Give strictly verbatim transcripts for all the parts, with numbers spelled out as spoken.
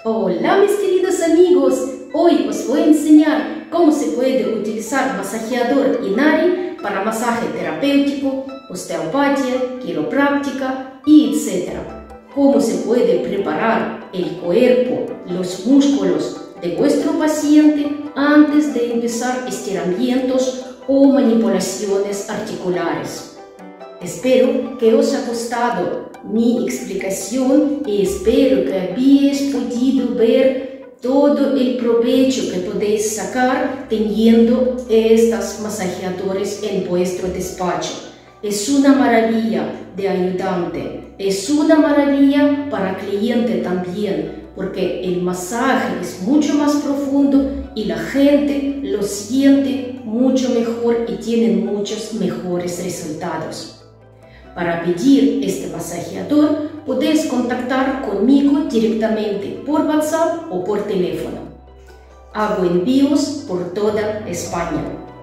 Hola mis queridos amigos, hoy os voy a enseñar cómo se puede utilizar masajeador Inari para masaje terapéutico, osteopatía, quiropráctica y etcétera. Cómo se puede preparar el cuerpo, los músculos de vuestro paciente antes de empezar estiramientos o manipulaciones articulares. Espero que os haya gustado mi explicación y espero que habéis podido ver todo el provecho que podéis sacar teniendo estos masajeadores en vuestro despacho. Es una maravilla de ayudante, es una maravilla para cliente también, porque el masaje es mucho más profundo y la gente lo siente mucho mejor y tiene muchos mejores resultados. Para pedir este masajeador, podéis contactar conmigo directamente por WhatsApp o por teléfono. Hago envíos por toda España.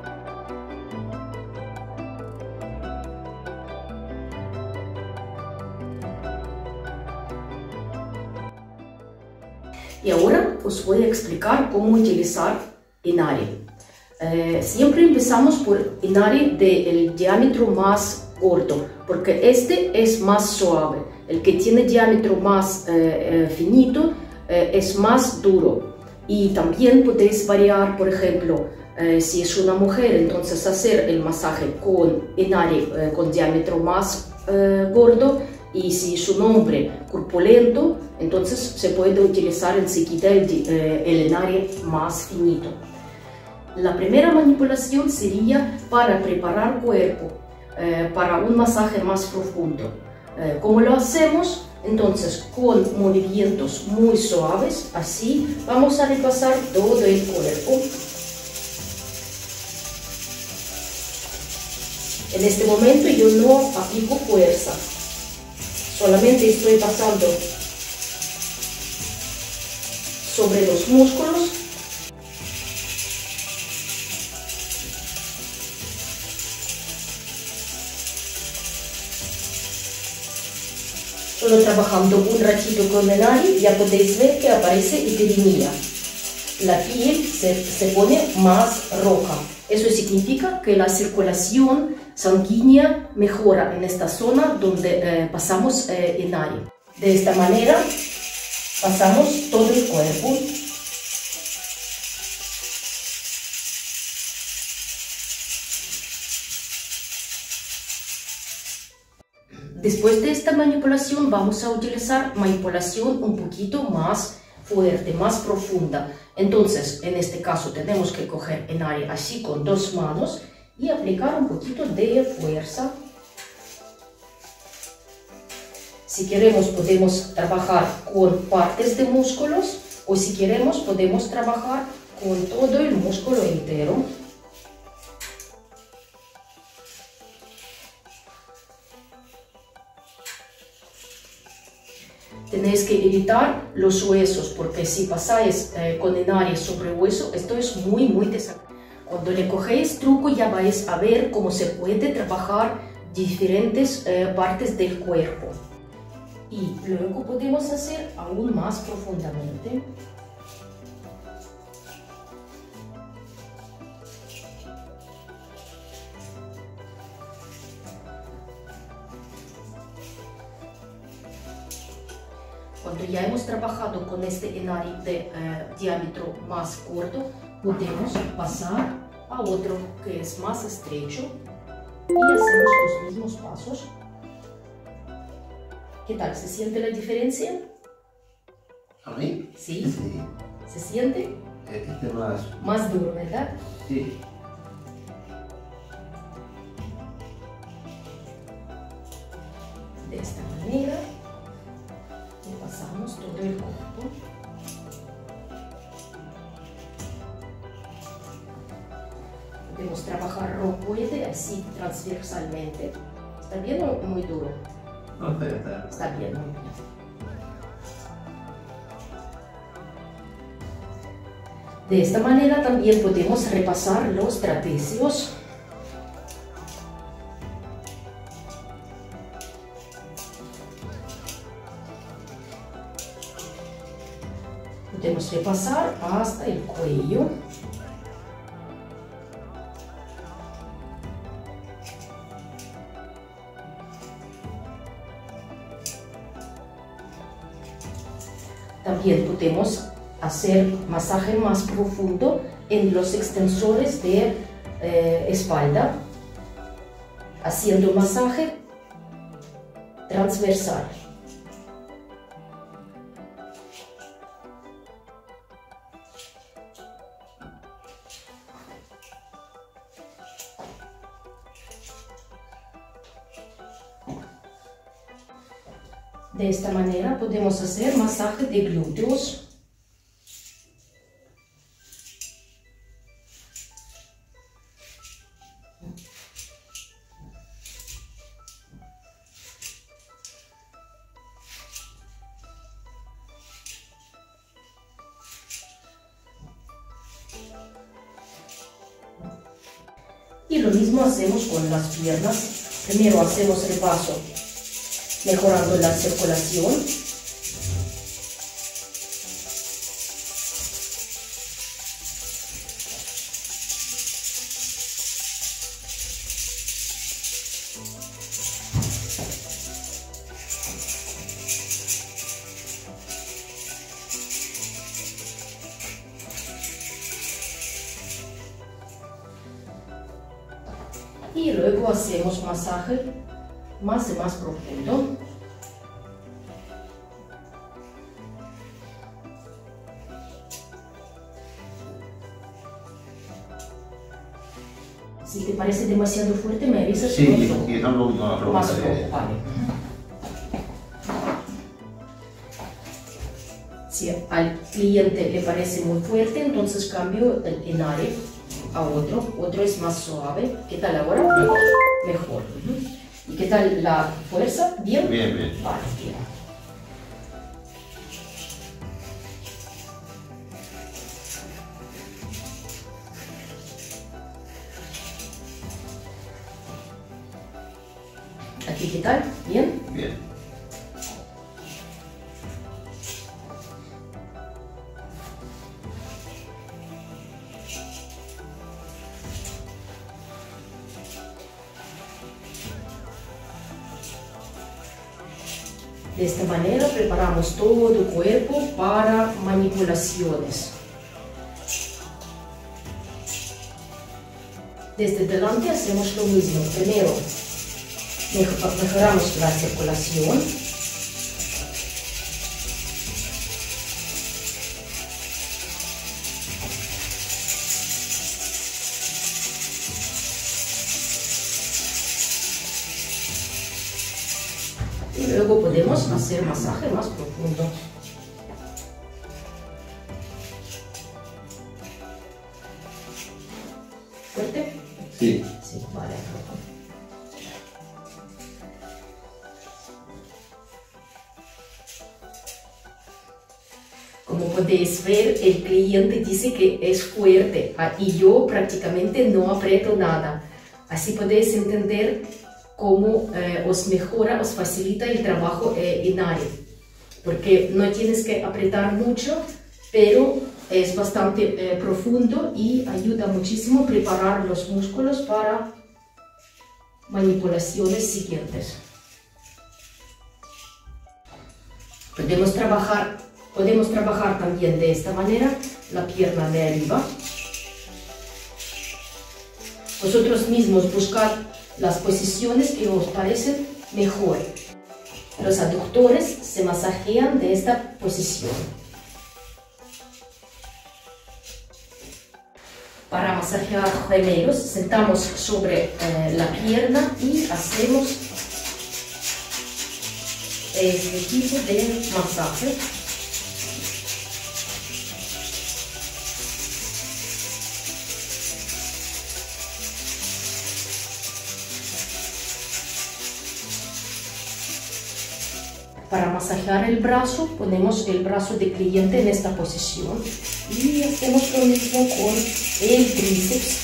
Y ahora os voy a explicar cómo utilizar Inari. Eh, siempre empezamos por Inari del diámetro más corto, porque este es más suave. El que tiene diámetro más eh, eh, finito eh, es más duro. Y también podéis variar, por ejemplo, eh, si es una mujer, entonces hacer el masaje con Inari eh, con diámetro más eh, gordo, y si es un hombre corpulento, entonces se puede utilizar enseguida el, eh, el Inari más finito. La primera manipulación sería para preparar cuerpo, eh, para un masaje más profundo. Eh, ¿Cómo lo hacemos? Entonces, con movimientos muy suaves, así, vamos a repasar todo el cuerpo. En este momento yo no aplico fuerza, solamente estoy pasando sobre los músculos. Solo trabajando un ratito con el Inari ya podéis ver que aparece hiperemia. La piel se, se pone más roja. Eso significa que la circulación sanguínea mejora en esta zona donde eh, pasamos eh, Inari. De esta manera pasamos todo el cuerpo. Después de esta manipulación vamos a utilizar manipulación un poquito más fuerte, más profunda. Entonces, en este caso tenemos que coger Inari así con dos manos y aplicar un poquito de fuerza. Si queremos podemos trabajar con partes de músculos o si queremos podemos trabajar con todo el músculo entero. Tenéis que evitar los huesos, porque si pasáis eh, con Inari sobre hueso, esto es muy, muy desagradable. Cuando le cogéis truco ya vais a ver cómo se puede trabajar diferentes eh, partes del cuerpo. Y luego podemos hacer aún más profundamente. Cuando ya hemos trabajado con este Inari de eh, diámetro más corto, podemos pasar a otro que es más estrecho y hacemos los mismos pasos. ¿Qué tal? ¿Se siente la diferencia? ¿A mí? Sí. Sí. ¿Se siente? Este es más... Más duro, ¿verdad? Sí. De esta manera. Y pasamos todo el cuerpo. Podemos trabajar romboide así transversalmente. ¿Está bien o muy duro? No, está bien, está bien. Está bien, muy bien. De esta manera también podemos repasar los trapecios. Podemos repasar hasta el cuello. También podemos hacer masaje más profundo en los extensores de eh, espalda, haciendo masaje transversal. De esta manera podemos hacer masaje de glúteos. Y lo mismo hacemos con las piernas. Primero hacemos repaso, mejorando la circulación. Y luego hacemos masaje más y más profundo. Si te parece demasiado fuerte, me avisas. Sí, quizá un poquito más más profundo. rojo, vale. Si al cliente le parece muy fuerte, entonces cambio el Inari a otro. Otro es más suave. ¿Qué tal ahora? Mejor. Mejor. Uh-huh. ¿Y qué tal la fuerza? ¿Bien? Bien, bien. Vale, bien. ¿Aquí qué tal? ¿Bien? Bien. De esta manera preparamos todo el cuerpo para manipulaciones. Desde delante hacemos lo mismo. Primero mejoramos la circulación. Y luego podemos hacer masaje más profundo. ¿Fuerte? Sí. Sí, vale. Como podéis ver, el cliente dice que es fuerte y yo prácticamente no aprieto nada. Así podéis entender cómo eh, os mejora, os facilita el trabajo eh, Inari, porque no tienes que apretar mucho, pero es bastante eh, profundo y ayuda muchísimo a preparar los músculos para manipulaciones siguientes. Podemos trabajar, podemos trabajar también de esta manera la pierna de arriba. Vosotros mismos buscad las posiciones que os parecen mejor. Los aductores se masajean de esta posición. Para masajear gemelos, sentamos sobre eh, la pierna y hacemos este tipo de masaje. Para masajear el brazo, ponemos el brazo del cliente en esta posición y hacemos lo mismo con el tríceps.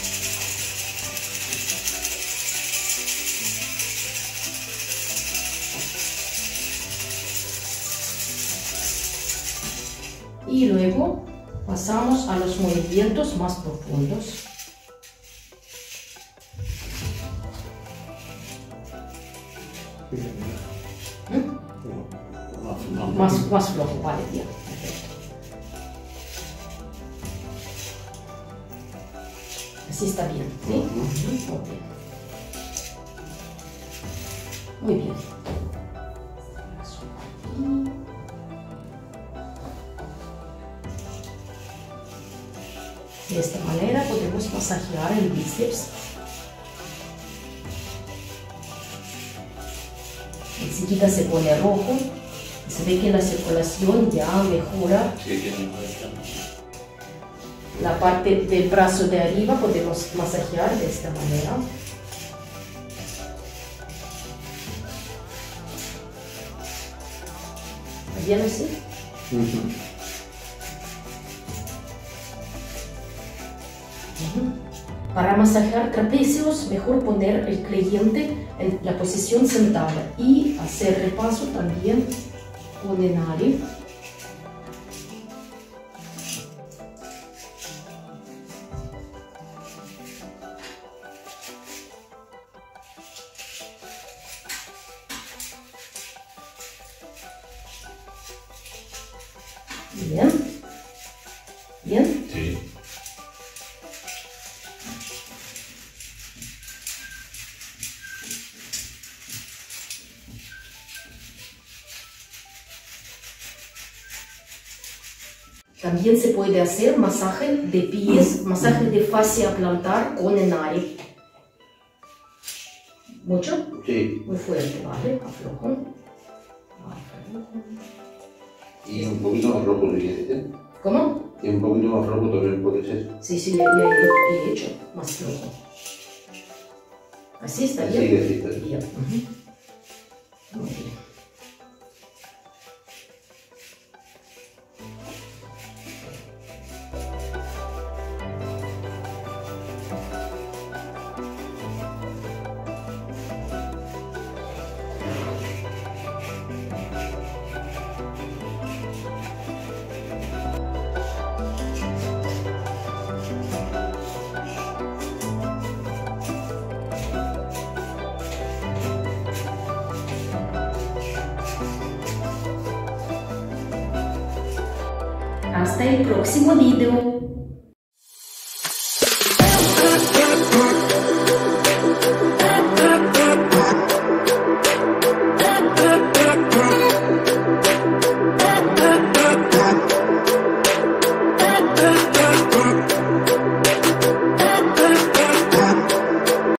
Y luego pasamos a los movimientos más profundos. ¿Mm? Más, más flojo, vale, bien, perfecto. Así está bien, ¿sí? Uh-huh. Muy bien. Muy bien. De esta manera podemos masajear el bíceps. Enseguida se pone rojo y se ve que la circulación ya mejora. La parte del brazo de arriba podemos masajear de esta manera. ¿Bien así? Uh-huh. Para masajear trapecios, mejor poner el cliente en la posición sentada y hacer repaso también con el nariz. Bien. Bien. Sí. También se puede hacer masaje de pies, masaje de fascia plantar con el nariz. ¿Mucho? Sí. Muy fuerte, ¿vale? Aflojo. Aflojo. Y un poquito más rojo, si quieres. ¿Cómo? Y un poquito más rojo también puede ser. Sí, sí, le, le, le he hecho más flojo. ¿Así está bien? Sí, así está bien. Bien. Uh-huh. Muy bien. Hasta el próximo video. We'll be right back.